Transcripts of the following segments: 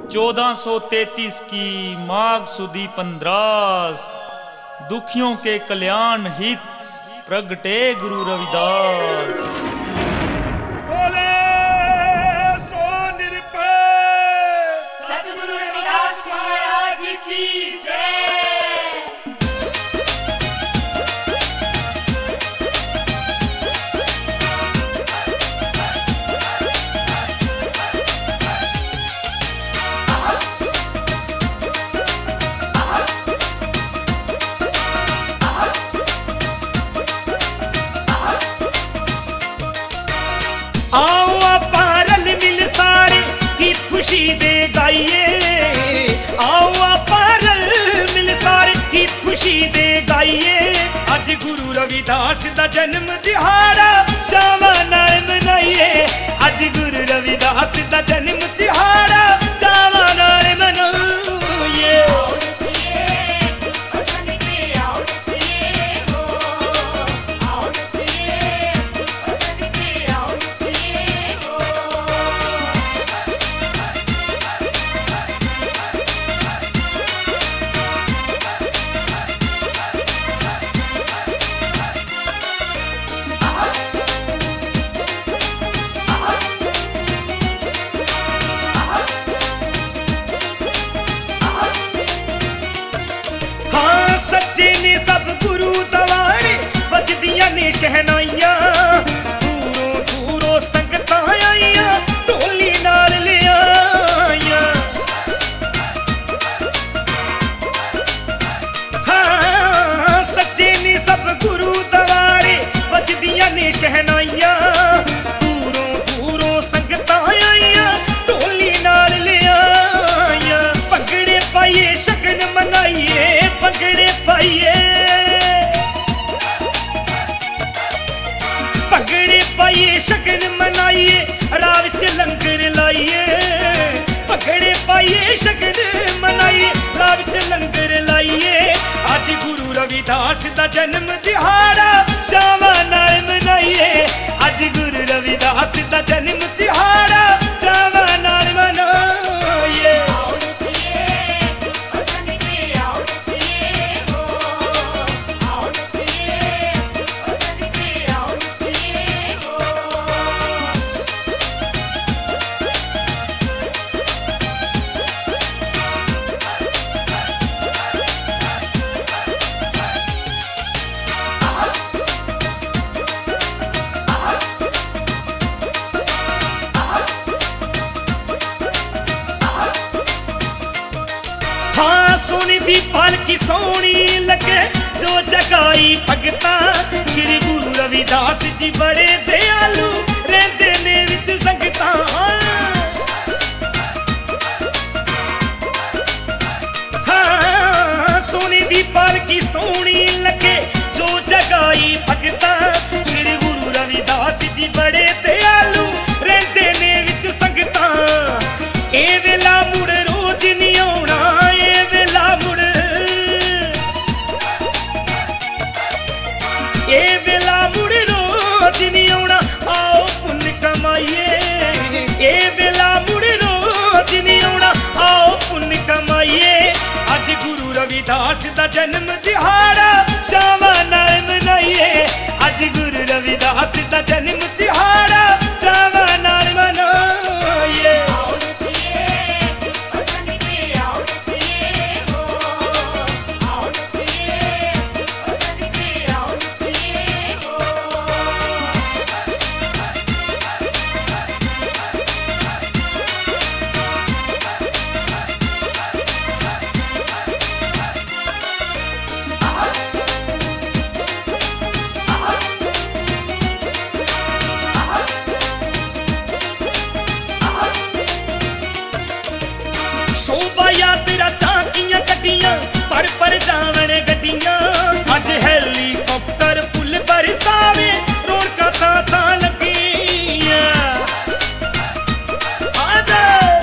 1433 की माघ सुदी 15 दुखियों के कल्याण हित प्रगटे गुरु रविदास। बोले सो निरपय सतगुरु रविदास महाराज की जय। आओ आपा रल मिल सारे गीत खुशी दे गाइए, आओ आपा रल मिल सारे गीत खुशी दे गाइए। अज गुरु रविदास दा जन्म दिहाड़ा चावां नाल मनाइए, अज गुरु रविदास दा जन्म दिहाड़ा चावां नाल मनाइए। शहनाइया दूरों दूरों संगतां आइयां ढोली नाल ले आइयां। हाँ सच्चे ने सब गुरु दवारे बजदियां ने शहनाइया दूरों दूरों संगतां आइयां ढोली नाल ले आइयां। भंगड़े पाइए शगन मनाइए, भंगड़े पाइए भंगड़े पाइए शगन मनाइए राह विच लंगर लाइए। भंगड़े पाइए शगन मनाइए राह विच लंगर लाइए। अज गुरु रविदास दा जन्म दिहाड़ा चावां नाल मनाइए, अज गुरु रविदास दा जन्म दिहाड़ा चावां नाल मनाइए। हाँ सोनी दी पालकी सोनी लगे जो जगाई भगता। श्री गुरु रविदास जी बड़े दयालु रहंदे ने विच संगतां। हाँ सोनी दी पालकी सोनी लगे जो जगाई भगता। श्री गुरु रविदास जी बड़े दयालु रहंदे ने विच संगतां। ए वेला मुड़ रोज नहीं आउणा, ए वेला मुड़ ए वेला मुड़ रोज नहीं आउणा। आओ पुण्य कमाइए, ए वेला मुड़ रोज नहीं आउणा। आओ पुण्य कमाइए। अज गुरु रविदास दा जन्म दिहाड़ा चावां नाल मनाइए, अज गुरु रविदास दा जन्म दिहाड़ा चावां नाल मनाइए। शोभा यात्रा झांकियां गड्डियां पर जावण गड्डियां। अज हेलीकॉप्टर पुल बरसावे रौनकां तां लगियां। आजा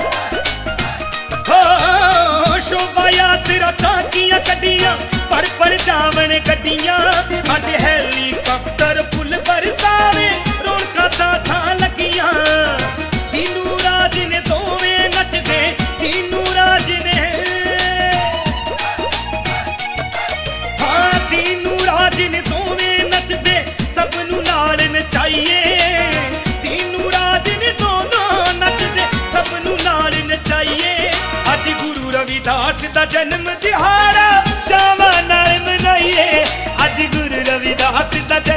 हो शोभा यात्रा झांकियां गड्डियां पर जावण गड्डियां। अज हेलीकॉप्टर पुल बरसावे रौनकां तां लगियां। तीनू राज ने दोवें नचदे तीनू रविदास दा जन्म दिहाड़ा चावां नाल मनाइए, अज गुरु रविदास दा